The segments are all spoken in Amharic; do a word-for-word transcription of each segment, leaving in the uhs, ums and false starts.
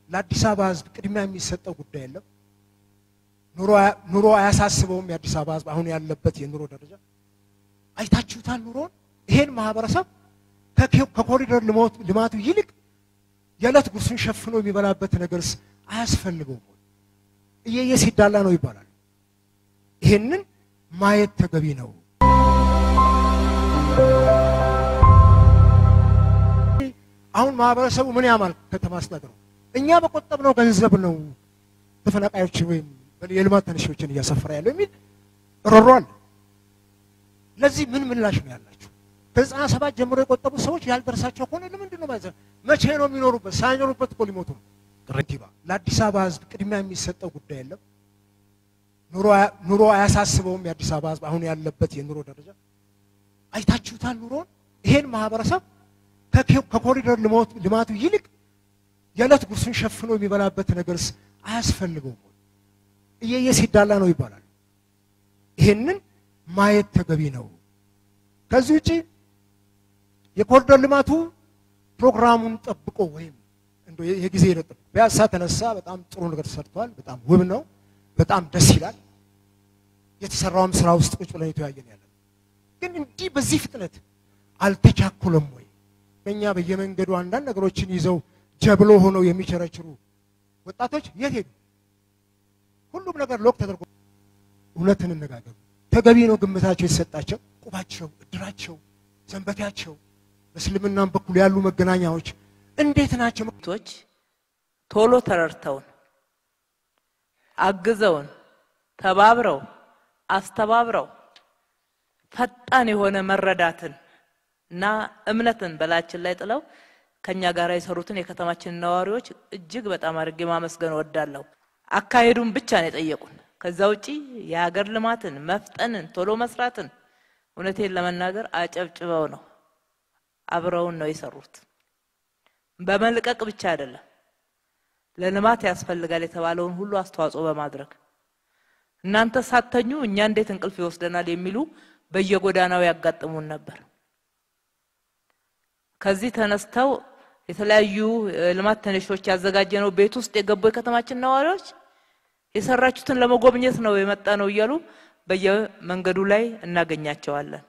ለአዲስ አበባ ህዝብ ቅድሚያ የሚሰጠው ጉዳይ የለም ኑሮ ኑሮ አያሳስበውም የአዲስ አበባ ህዝብ አሁን ያለበት የኑሮ ደረጃ አይታችሁታል ኑሮን ይሄን ማህበረሰብ ከኮሪደር ልማቱ ይልቅ የዕለት ጉርሱን ሸፍኖ የሚበላበት ነገርስ አያስፈልገውም እየየ ሲዳላ ነው ይባላል ይሄንን ማየት ተገቢ ነው አሁን ማህበረሰቡ ምን ያማል ከተማ አስተዳደሩ እኛ በቆጠብነው ገንዘብ ነው ተፈናቃዮች ወይም የልማት ተነሺዎችን እያሰፈረ ያለው የሚል ሮሮአል ለዚህ ምን ምላሽ ነው ያላችሁ ከዘጠና ሰባት ጀምሮ የቆጠቡ ሰዎች ያልደረሳቸው ሆነ ለምንድን ነው ማለት መቼ ነው የሚኖሩበት ሳይኖሩበት እኮ ሊሞቱ ነው ቅርቲባ ለአዲስ አበባ ህዝብ ቅድሚያ የሚሰጠው ጉዳይ የለም ኑሮ ኑሮ አያሳስበውም የአዲስ አበባ ህዝብ አሁን ያለበት የኑሮ ደረጃ አይታችሁታል ኑሮን ይሄን ማህበረሰብ ከኮሪደር ልማቱ ይልቅ የዕለት ጉርሱን ሸፍኖ የሚበላበት ነገርስ አያስፈልገውም እየየ ሲዳላ ነው ይባላል ይሄንን ማየት ተገቢ ነው ከዚህ ውጪ የኮሪደር ልማቱ ፕሮግራሙን ጠብቆ ወይም እንዶ የጊዜ ይረጥ ቢያሳ ተነሳ በጣም ጥሩ ነገር ተሰርቷል በጣም ውብ ነው በጣም ደስ ይላል የተሰራውም ስራ ውስጥ ቁጭ ብለን የተያየን ያለ ግን እንዲ በዚህ ፍጥነት አልተቻኮለም ወይ በእኛ በየመንገዱ አንዳንድ ነገሮችን ይዘው ጀብሎ ሆነው የሚቸረችሩ ወጣቶች የት ሄዱ ሁሉም ነገር ሎክ ተደርጎ ሁለቱን እንነጋገሩ ተገቢ ነው ግምታቸው የተሰጣቸው ቁባቸው እድራቸው ሰንበታቸው በስልምናም በኩል ያሉ መገናኛዎች እንዴት ናቸው መክቶች ቶሎ ተረርተውን አግዘውን ተባብረው አስተባብረው ፈጣን የሆነ መረዳትን እና እምነትን በላችን ላይ ጥለው ከኛ ጋር የሰሩትን የከተማችን ነዋሪዎች እጅግ በጣም አድርጌ ማመስገን ወዳለሁ አካሄዱን ብቻ ነው የጠየቁን ከዛ ውጪ የሀገር ልማትን መፍጠንን ቶሎ መስራትን እውነቴን ለመናገር አጨብጭበው ነው አብረውን ነው የሰሩት በመልቀቅ ብቻ አይደለም ለልማት ያስፈልጋል የተባለውን ሁሉ አስተዋጽኦ በማድረግ እናንተ ሳተኙ እኛ እንዴት እንቅልፍ ይወስደናል የሚሉ በየጎዳናው ያጋጥሙን ነበር ከዚህ ተነስተው የተለያዩ ልማት ተነሺዎች ያዘጋጀነው ቤት ውስጥ የገቡ የከተማችን ነዋሪዎች የሰራችሁትን ለመጎብኘት ነው የመጣነው ይያሉ በየመንገዱ ላይ እናገኛቸዋለን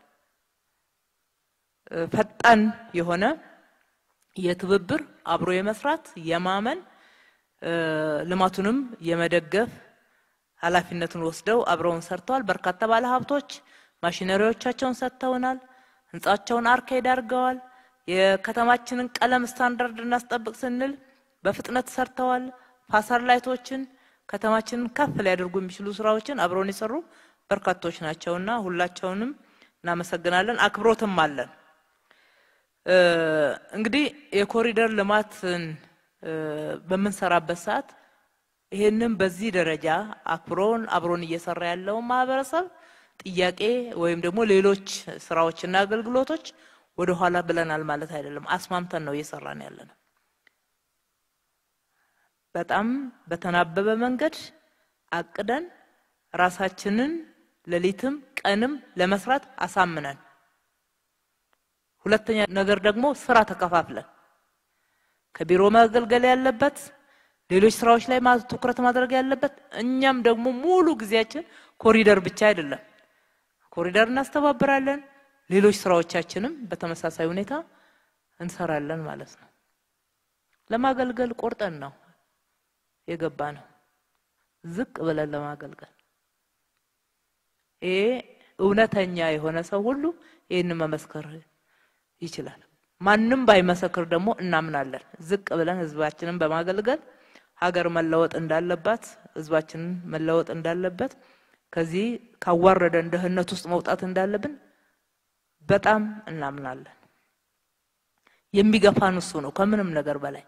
ፈጣን የሆነ የትብብር አብሮ የመስራት የማመን ልማቱንም የመደገፍ ኃላፊነቱን ወስደው አብረውን ሰርተዋል በርካታ ባለ ሀብቶች ማሽነሪዎቻቸውን ሰጥተውናል ህንጻቸውን አርኬድ አድርገዋል የከተማችንን ቀለም ስታንዳርድ እናስጠብቅ ስንል በፍጥነት ሰርተዋል ፋሳር ላይቶችን ከተማችንን ከፍ ሊያደርጉ የሚችሉ ስራዎችን አብረውን ይሰሩ በርካቶች ናቸውና ሁላቸውንም እናመሰግናለን አክብሮትም አለን እንግዲህ የኮሪደር ልማትን በመንሰራበት ሰዓት ይሄንን በዚህ ደረጃ አክብሮን አብሮን እየሰራ ያለው ማህበረሰብ ጥያቄ ወይም ደግሞ ሌሎች ስራዎችና አገልግሎቶች ወደ ኋላ ብለናል ማለት አይደለም አስማምተን ነው እየሰራን ያለነው በጣም በተናበበ መንገድ አቅደን ራሳችንን ለሊትም ቀንም ለመስራት አሳምነን ሁለተኛ ነገር ደግሞ ስራ ተከፋፍለን ከቢሮ ማገልገል ያለበት ሌሎች ስራዎች ላይ ትኩረት ማድረግ ያለበት እኛም ደግሞ ሙሉ ጊዜያችን ኮሪደር ብቻ አይደለም ኮሪደር እናስተባብራለን ሌሎች ስራዎቻችንም በተመሳሳይ ሁኔታ እንሰራለን ማለት ነው ለማገልገል ቆርጠን ነው የገባ ነው ዝቅ ብለን ለማገልገል ይሄ እውነተኛ የሆነ ሰው ሁሉ ይሄን መመስከር ይችላል ማንንም ባይመሰክር ደግሞ እናምናለን ዝቅ ብለን ህዝባችንን በማገልገል ሀገር መለወጥ እንዳለባት ህዝባችንን መለወጥ እንዳለበት ከዚህ ካዋረደ እንደህነት ውስጥ መውጣት እንዳለብን በጣም እናምናለን የሚገፋን እሱ ነው ከምንም ነገር በላይ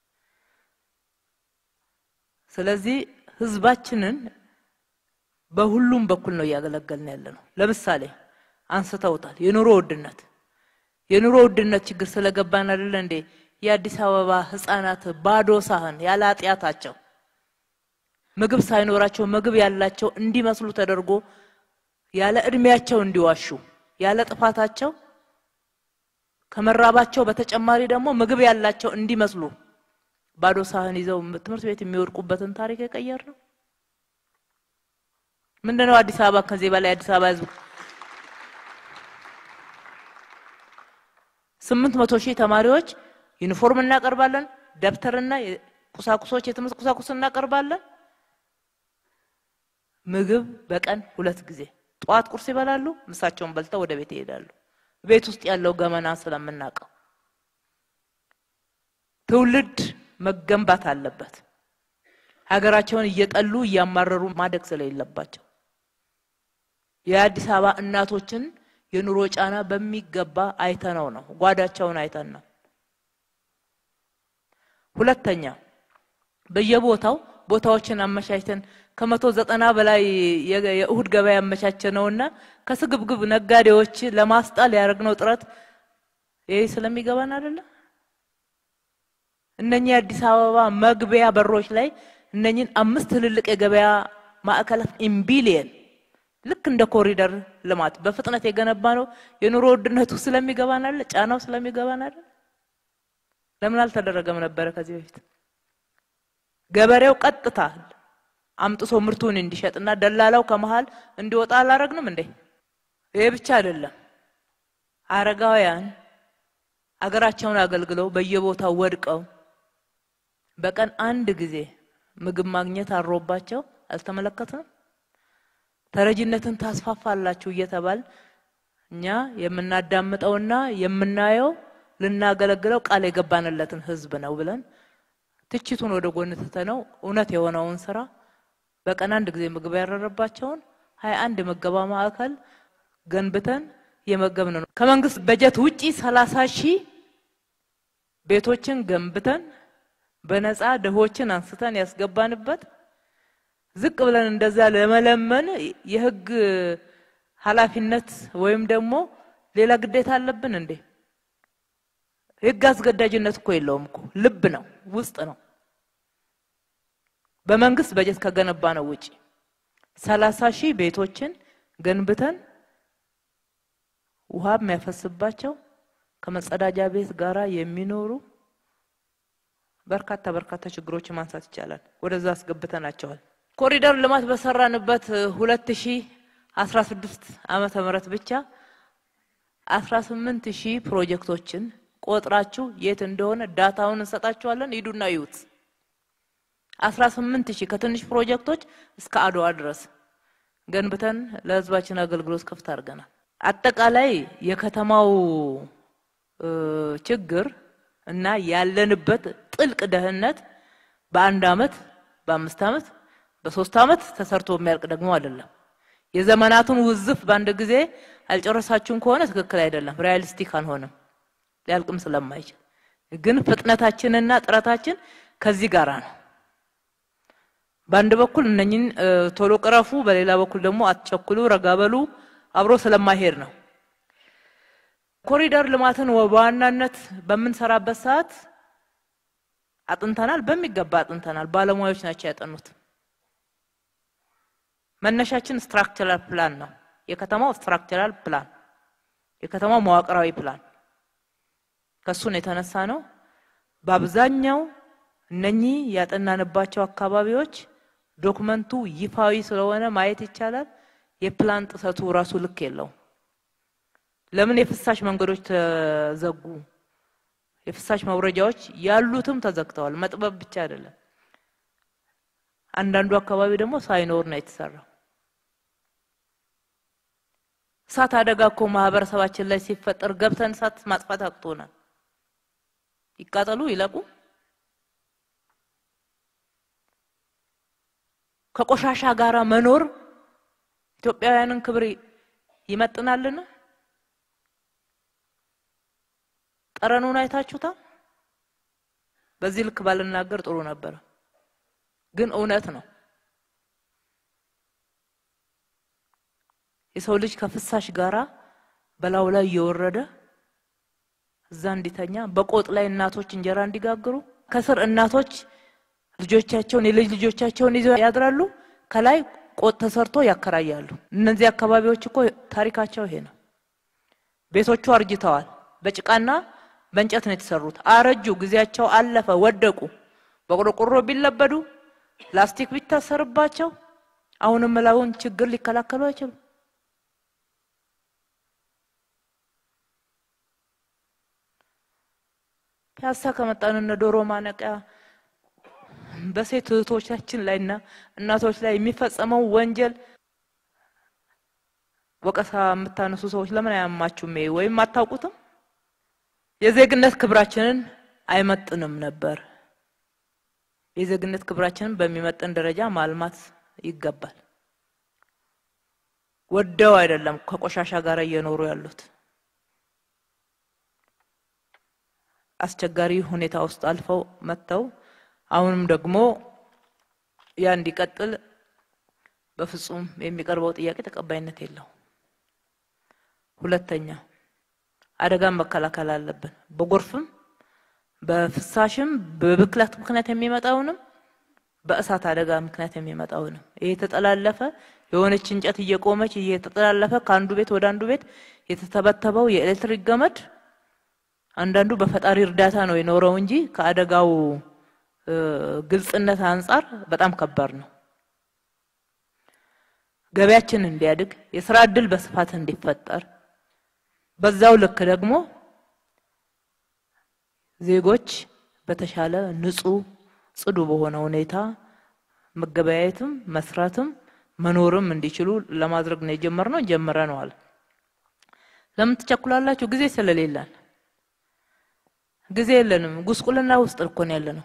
ስለዚህ ህዝባችንን በሁሉም በኩል ነው ያገለገልን ያለነው ለምሳሌ አንስተውታል የኑሮ ውድነት የኑሮ ውድነት ችግር ስለገባን አይደል እንዴ የአዲስ አበባ ህፃናት ባዶ ሳህን ያለ አጥያታቸው ምግብ ሳይኖራቸው ምግብ ያላቸው እንዲመስሉ ተደርጎ ያለ እድሜያቸው እንዲዋሹ ያለ ጥፋታቸው ከመራባቸው በተጨማሪ ደግሞ ምግብ ያላቸው እንዲመስሉ ባዶ ሳህን ይዘው ትምህርት ቤት የሚወድቁበትን ታሪክ የቀየር ነው ምንድነው አዲስ አበባ ከዚህ በላይ አዲስ አበባ ህዝብ ስምንት መቶ ሺህ ተማሪዎች ዩኒፎርም እናቀርባለን ደብተርና ቁሳቁሶች የትምህርት ቁሳቁስ እናቀርባለን ምግብ በቀን ሁለት ጊዜ ጧት ቁርስ ይበላሉ ምሳቸውን በልተው ወደ ቤት ይሄዳሉ ቤት ውስጥ ያለው ገመና ስለምናቀው ትውልድ መገንባት አለበት ሀገራቸውን እየጠሉ ያማረሩ ማደግ ስለሌለባቸው የአዲስ አበባ እናቶችን የኑሮ ጫና በሚገባ አይተነው ነው ጓዳቸውን አይተን ነው ሁለተኛ በየቦታው ቦታዎችን አመቻችተን ከመቶ ዘጠና በላይ የእሁድ ገበያ አመቻቸነውና ከስግብግብ ነጋዴዎች ለማስጣል ያረግነው ጥረት ይሄ ስለሚገባን አይደለ እነኚህ አዲስ አበባ መግቢያ በሮች ላይ እነኚህን አምስት ትልልቅ የገበያ ማዕከላት ኢምቢሊየን ልክ እንደ ኮሪደር ልማት በፍጥነት የገነባ ነው የኑሮ ውድነቱ ስለሚገባን አይደል ጫናው ስለሚገባን አይደል ለምን አልተደረገም ነበር ከዚህ በፊት ገበሬው ቀጥታ አምጥቶ ምርቱን እንዲሸጥና ደላላው ከመሃል እንዲወጣ አላረግንም እንዴ ይሄ ብቻ አይደለም አረጋውያን አገራቸውን አገልግለው በየቦታው ወድቀው በቀን አንድ ጊዜ ምግብ ማግኘት አሮባቸው አልተመለከተም ተረጅነትን ታስፋፋላችሁ እየተባል እኛ የምናዳምጠውና የምናየው ልናገለግለው ቃል የገባንለትን ህዝብ ነው ብለን ትችቱን ወደ ጎን ተተነው እውነት የሆነውን ስራ በቀን አንድ ጊዜ ምግብ ያረረባቸውን ሃያ አንድ መገባ ማዕከል ገንብተን የመገብን ነው ከመንግስት በጀት ውጪ ሰላሳ ሺህ ቤቶችን ገንብተን በነፃ ደሆችን አንስተን ያስገባንበት ዝቅ ብለን እንደዛ ለመለመን የህግ ኃላፊነት ወይም ደግሞ ሌላ ግዴታ አለብን እንዴ ህግ አስገዳጅነት እኮ የለውም እኮ ልብ ነው ውስጥ ነው በመንግስት በጀት ከገነባ ነው ውጪ ሰላሳ ሺህ ቤቶችን ገንብተን ውሃ የሚያፈስባቸው ከመጸዳጃ ቤት ጋራ የሚኖሩ በርካታ በርካታ ችግሮች ማንሳት ይቻላል ወደዛ አስገብተናቸዋል ኮሪደር ልማት በሰራንበት ሁለት ሺህ አስራ ስድስት ዓመተ ምህረት ብቻ አስራ ስምንት ሺህ ፕሮጀክቶችን ቆጥራችሁ የት እንደሆነ ዳታውን እንሰጣችኋለን ሂዱና ይዩት አስራ ስምንት ሺህ ከትንሽ ፕሮጀክቶች እስከ አድዋ ድረስ ገንብተን ለህዝባችን አገልግሎት ከፍታ አድርገናል አጠቃላይ የከተማው ችግር እና ያለንበት ጥልቅ ደህንነት በአንድ አመት በአምስት አመት በሶስት አመት ተሰርቶ የሚያልቅ ደግሞ አይደለም የዘመናቱን ውዝፍ ባንድ ጊዜ አልጨረሳችሁን ከሆነ ትክክል አይደለም ሪያሊስቲክ አንሆንም ሊያልቅም ስለማይችል ግን ፍጥነታችንና ጥረታችን ከዚህ ጋራ ነው ባንድ በኩል እነኝን ቶሎ ቀረፉ በሌላ በኩል ደግሞ አትቸኩሉ ረጋበሉ አብሮ ስለማይሄድ ነው ኮሪደር ልማትን ወባናነት በመንሰራበት ሰዓት አጥንተናል በሚገባ አጥንተናል ባለሙያዎች ናቸው ያጠኑት መነሻችን ስትራክቸራል ፕላን ነው የከተማው ስትራክቸራል ፕላን የከተማው መዋቅራዊ ፕላን ከሱን የተነሳ ነው በአብዛኛው እነኚህ ያጠናንባቸው አካባቢዎች ዶክመንቱ ይፋዊ ስለሆነ ማየት ይቻላል የፕላን ጥሰቱ ራሱ ልክ የለው ለምን የፍሳሽ መንገዶች ተዘጉ የፍሳሽ መውረጃዎች ያሉትም ተዘግተዋል መጥበብ ብቻ አይደለም አንዳንዱ አካባቢ ደግሞ ሳይኖር ነው የተሰራው ሳት አደጋኮ ማህበረሰባችን ላይ ሲፈጠር ገብተን ሳት ማጥፋት አቅቶናል ይቃጠሉ ይለቁ ከቆሻሻ ጋራ መኖር ኢትዮጵያውያንን ክብር ይመጥናልና ጠረኑን አይታችሁታ በዚህ ልክ ባልናገር ጥሩ ነበር ግን እውነት ነው የሰው ልጅ ከፍሳሽ ጋራ በላው ላይ እየወረደ እዛ እንዲተኛ በቆጥ ላይ እናቶች እንጀራ እንዲጋግሩ ከስር እናቶች ልጆቻቸውን የልጅ ልጆቻቸውን ይዘው ያድራሉ ከላይ ቆጥ ተሰርቶ ያከራያሉ እነዚህ አካባቢዎች እኮ ታሪካቸው ይሄ ነው ቤቶቹ አርጅተዋል በጭቃና በእንጨት ነው የተሰሩት አረጁ ግዚያቸው አለፈ ወደቁ በቆርቆሮ ቢለበዱ ላስቲክ ቢታሰርባቸው አሁንም መላውን ችግር ሊከላከሉ አይችሉም። ፒያሳ ከመጣን እነ ዶሮ ማነቂያ በሴት እህቶቻችን ላይና እናቶች ላይ የሚፈጸመው ወንጀል ወቀሳ የምታነሱ ሰዎች ለምን አያማችሁም ወይም አታውቁትም? የዜግነት ክብራችንን አይመጥንም ነበር። የዜግነት ክብራችንን በሚመጥን ደረጃ ማልማት ይገባል። ወደው አይደለም ከቆሻሻ ጋር እየኖሩ ያሉት አስቸጋሪ ሁኔታ ውስጥ አልፈው መተው አሁንም ደግሞ ያ እንዲቀጥል በፍጹም የሚቀርበው ጥያቄ ተቀባይነት የለው። ሁለተኛ አደጋን መከላከል አለብን። በጎርፍም በፍሳሽም በብክለት ምክንያት የሚመጣውንም በእሳት አደጋ ምክንያት የሚመጣውንም ይሄ ተጠላለፈ የሆነች እንጨት እየቆመች እየተጠላለፈ ካንዱ ቤት ወደ አንዱ ቤት የተተበተበው የኤሌክትሪክ ገመድ አንዳንዱ በፈጣሪ እርዳታ ነው የኖረው እንጂ ከአደጋው ግልጽነት አንፃር በጣም ከባድ ነው። ገበያችን እንዲያድግ የሥራ ዕድል በስፋት እንዲፈጠር በዛው ልክ ደግሞ ዜጎች በተሻለ ንጹህ ጽዱ በሆነ ሁኔታ መገበያየትም መስራትም መኖርም እንዲችሉ ለማድረግ ነው የጀመርነው ጀመረናል። ለምን ተቸኩላላችሁ? ጊዜ ስለሌለን ጊዜ የለንም። ጉስቁልና ውስጥ እኮ ነው ያለነው።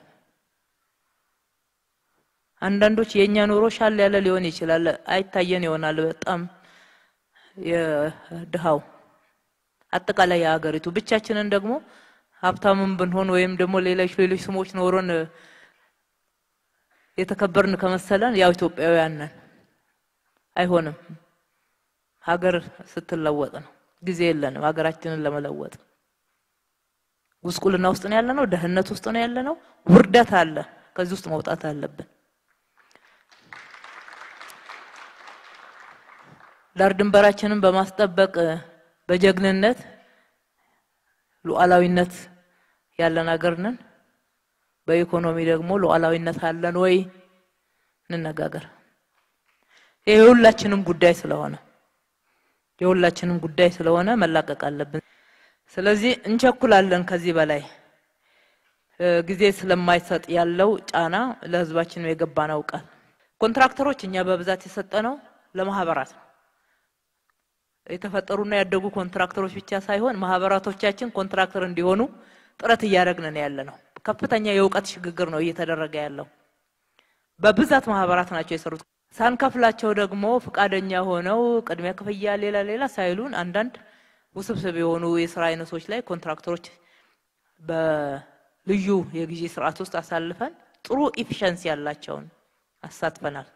አንዳንዶች የኛ ኑሮ ሻል ያለ ሊሆን ይችላል አይታየን ይሆናል በጣም የድሃው አጠቃላይ ያገሪቱ ብቻችንን ደግሞ ሀብታምን ብንሆን ወይም ደግሞ ሌሎች ሌሎች ስሞች ኖሮን የተከበርን ከመሰለን ያው ኢትዮጵያውያን ነን። አይሆንም። ሀገር ስትለወጥ ነው። ጊዜ የለንም ሀገራችንን ለመለወጥ። ጉስቁልና ውስጥ ነው ያለነው፣ ደህንነት ውስጥ ነው ያለነው፣ ውርደት አለ። ከዚህ ውስጥ መውጣት አለብን። ዳር ድንበራችንን በማስጠበቅ በጀግንነት ሉዓላዊነት ያለን ሀገር ነን። በኢኮኖሚ ደግሞ ሉዓላዊነት አለን ወይ እንነጋገር። ይሄ ሁላችንም ጉዳይ ስለሆነ የሁላችንም ጉዳይ ስለሆነ መላቀቅ አለብን። ስለዚህ እንቸኩላለን። ከዚህ በላይ ጊዜ ስለማይሰጥ ያለው ጫና ለህዝባችን የገባናው ቃል ኮንትራክተሮች እኛ በብዛት የሰጠነው ለማህበራት ነው። የተፈጠሩና ያደጉ ኮንትራክተሮች ብቻ ሳይሆን ማህበራቶቻችን ኮንትራክተር እንዲሆኑ ጥረት እያደረግን ያለነው ከፍተኛ የውቀት ሽግግር ነው እየተደረገ ያለው። በብዛት ማህበራት ናቸው የሰሩት። ሳንከፍላቸው ደግሞ ፍቃደኛ ሆነው ቅድሚያ ክፍያ ሌላ ሌላ ሳይሉን አንዳንድ ውስብስብ የሆኑ የሥራ አይነቶች ላይ ኮንትራክተሮች በልዩ የጊዜ ስርዓት ውስጥ አሳልፈን ጥሩ ኢፊሸንሲ ያላቸውን አሳትፈናል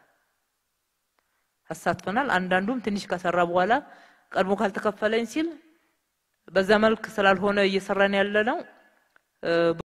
አሳትፈናል። አንዳንዱም ትንሽ ከሰራ በኋላ ቀድሞ ካልተከፈለኝ ሲል በዛ መልክ ስላልሆነ እየሰራን ያለነው